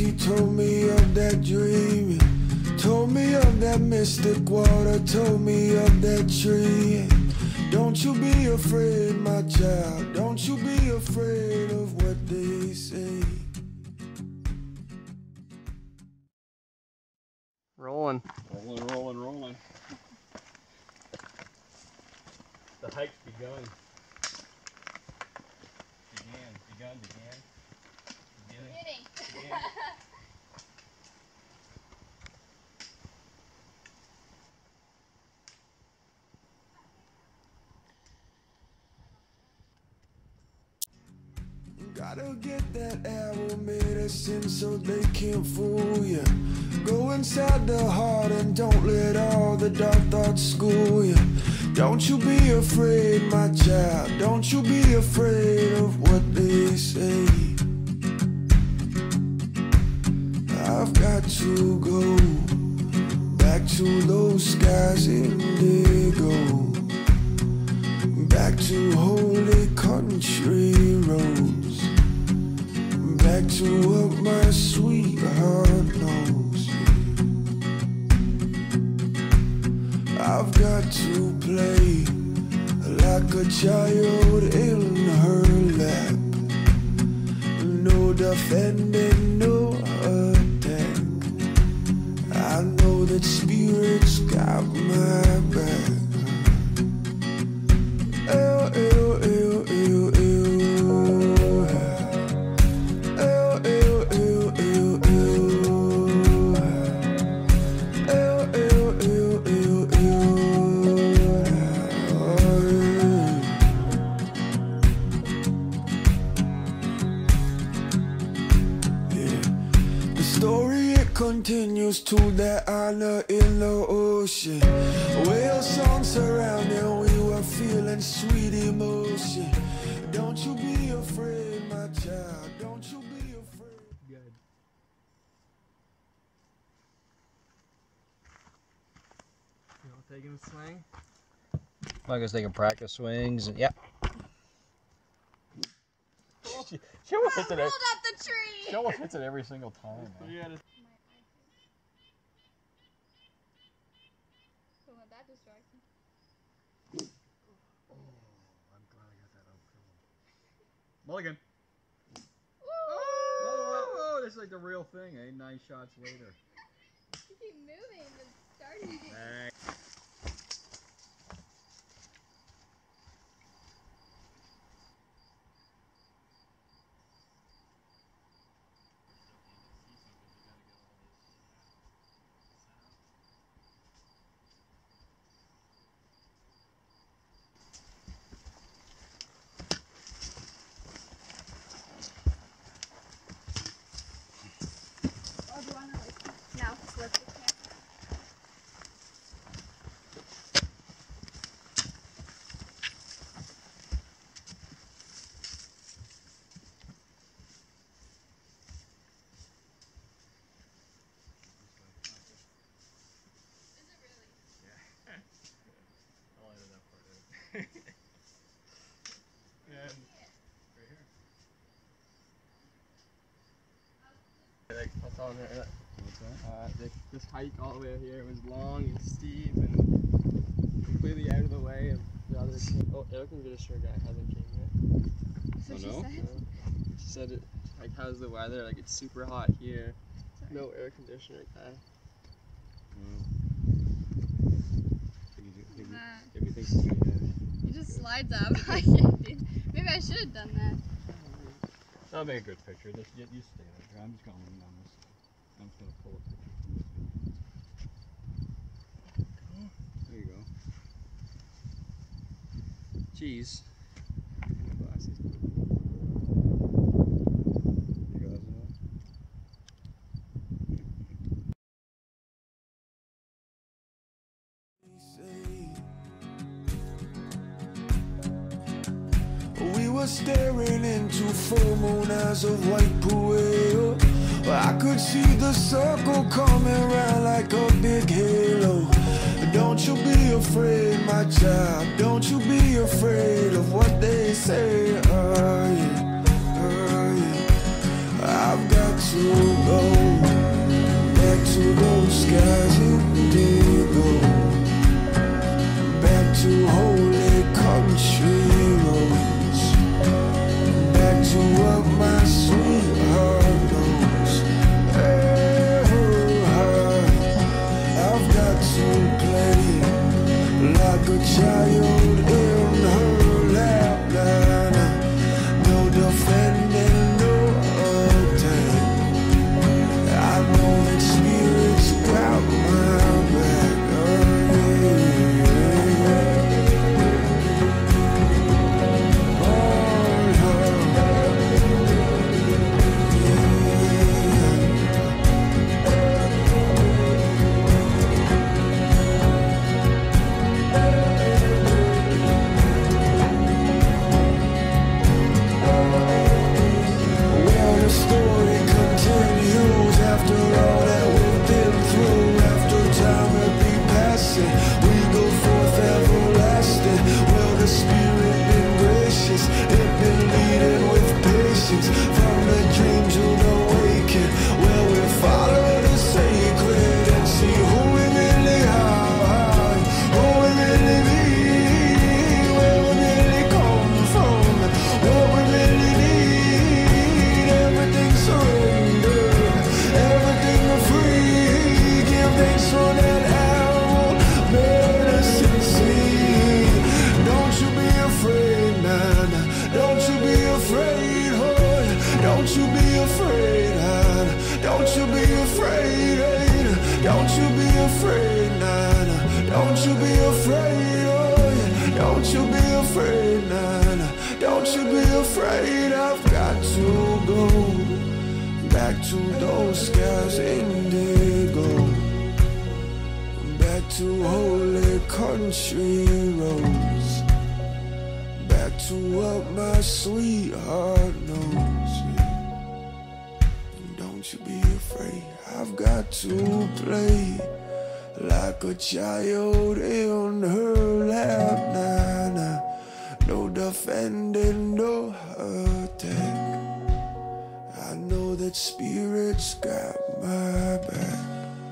she told me of that dream. Told me of that mystic water, told me of that tree. Don't you be afraid, my child, don't you be afraid of what they say. Rolling. Rolling, rolling, rolling. The hike's begun. Began. Gotta get that arrow medicine so they can't fool you. Go inside the heart and don't let all the dark thoughts school you. Don't you be afraid, my child, don't you be afraid of what they say. I've got to go back to those skies indigo, back to holy country roads, back to what my sweetheart knows. I've got to play like a child in her lap. No defending, no attack. I know that spirit's got my back. Ew, ew, ew, ew, ew. Continues to that island in the ocean. Whale songs surrounding, we were feeling sweet emotion. Don't you be afraid, my child, don't you be afraid. Good. You know, taking a swing? I guess they can practice swings and yeah. She almost hits it. Hold up the tree. She almost hits it every single time. Yeah. Don't let that distract me. Oh, I'm glad I got that out. Mulligan. Oh, this is like the real thing, eh? 9 shots later. You keep moving, but starting. Now flip the camera. Is it really? Yeah. I'll edit that part out. And right here. That's all there. What's that? This hike all the way here was long and steep and completely out of the way of the other. Oh, air conditioner guy hasn't came yet. That's what Oh, no? she said. She said it. Like, how's the weather? Like, it's super hot here. Sorry. No air conditioner guy. If you think it's gonna hit. It just slides up. I can't do. Maybe I should have done that. That'll make a good picture. Just you stay there. I'm just going to lean on this. I'm just gonna pull a picture. There you go. Jeez. Glasses. You guys know? We were staring into full moon eyes of white puer. I could see the circle coming round like a big halo. Don't you be afraid, my child, don't you be afraid of what they say. I've got to go Don't you be afraid, nah, nah. Don't you be afraid. I've got to go back to those skies indigo, back to holy country roads, back to what my sweetheart knows. Yeah. Don't you be afraid. I've got to play like a child in her lap, nah, nah. No defending, no attack. I know that spirit's got my back.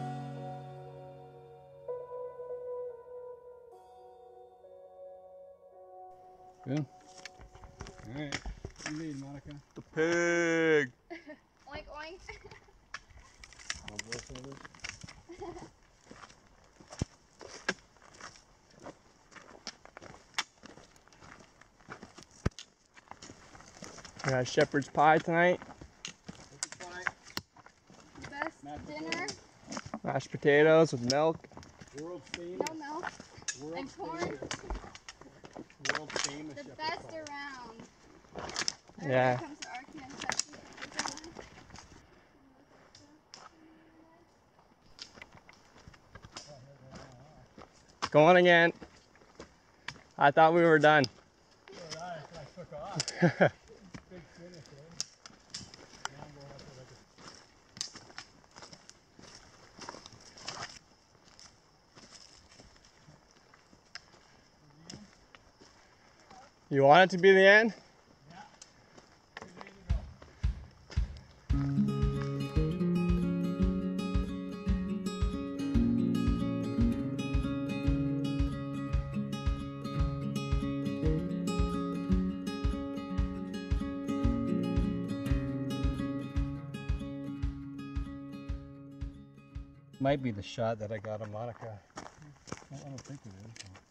Good. Alright. What do you need, Monica? The pig. Oink oink. All voiceovers? We got shepherd's pie tonight. Best dinner. Mashed potatoes with milk. World famous. No milk. World And corn. famous. World famous. The shepherd's best pie. around. Yeah. Everybody comes to our camp. Going again. I thought we were done. I took off. Big finish, eh? Now I'm going up there like You want it to be the end? Yeah. 2 days ago. Might be the shot that I got of Monica. I don't think it is.